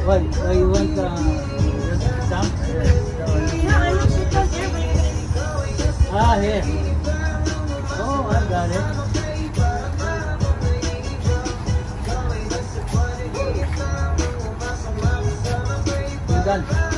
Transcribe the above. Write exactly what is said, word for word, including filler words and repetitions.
What? So you want uh, stamp? Yes. Yeah, I know she does everything. Ah, here. Oh, I got it. You're done.